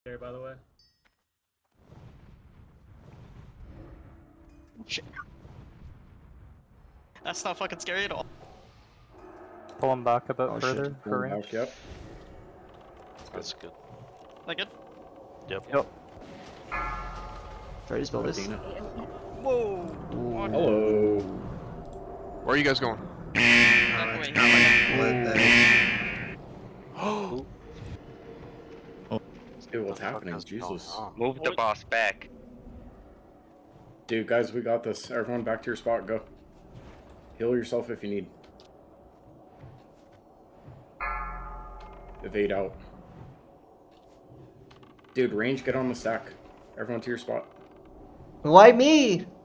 There, by the way. Shit. That's not fucking scary at all. Pull him back a bit further for range. Back, yep. That's good. That good? Yep. Freddy's build this. Whoa! Hello. Where are you guys going? Oh, Dude, what's happening? Jesus. Move the boss back. Dude, guys, we got this. Everyone back to your spot. Go. Heal yourself if you need. Evade out. Dude, range, get on the stack. Everyone to your spot. why me?